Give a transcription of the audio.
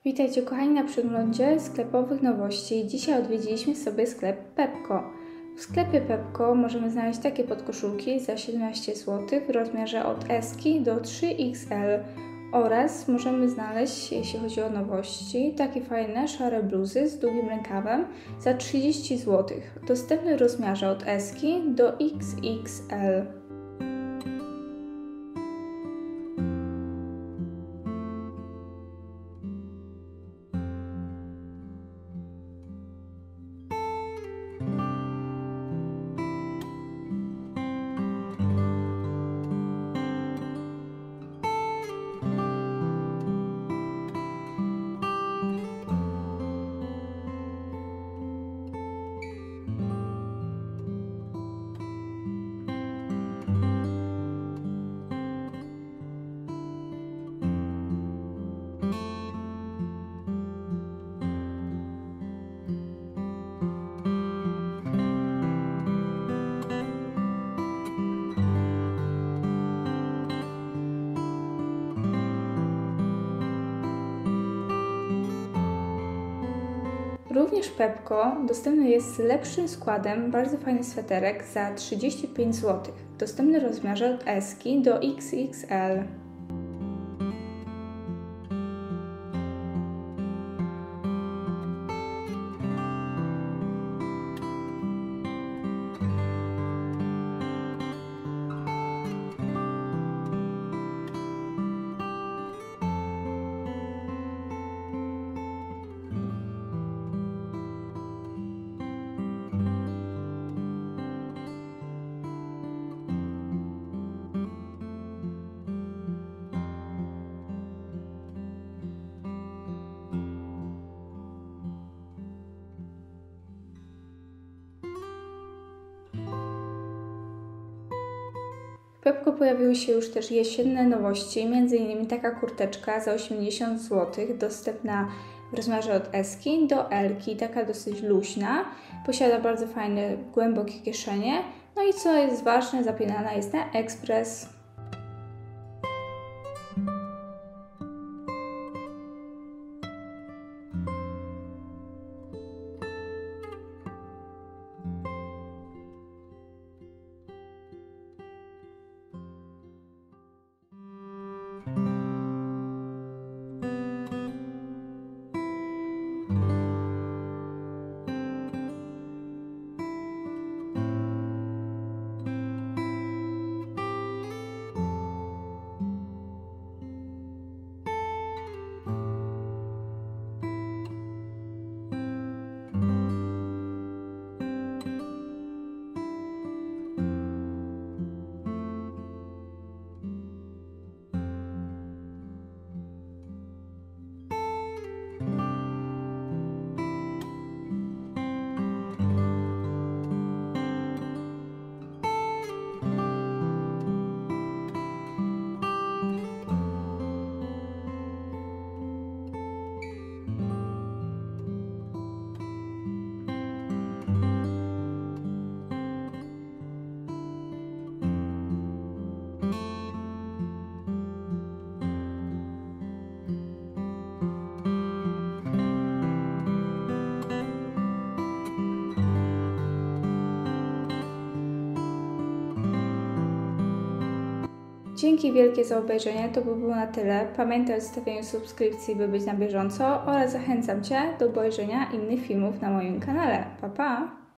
Witajcie kochani na przeglądzie sklepowych nowości. Dzisiaj odwiedziliśmy sobie sklep Pepco. W sklepie Pepco możemy znaleźć takie podkoszulki za 17 zł w rozmiarze od S do 3XL oraz możemy znaleźć, jeśli chodzi o nowości, takie fajne szare bluzy z długim rękawem za 30 zł. Dostępne w rozmiarze od S do XXL. Również w Pepco dostępny jest z lepszym składem bardzo fajny sweterek za 35 zł. Dostępny w rozmiarze od S do XXL. W Pepco pojawiły się już też jesienne nowości, m.in. taka kurteczka za 80 zł, dostępna w rozmiarze od S do L, taka dosyć luźna, posiada bardzo fajne, głębokie kieszenie, no i co jest ważne, zapinana jest na ekspres. Dzięki wielkie za obejrzenie, to by było na tyle. Pamiętaj o zostawieniu subskrypcji, by być na bieżąco oraz zachęcam Cię do obejrzenia innych filmów na moim kanale. Pa, pa!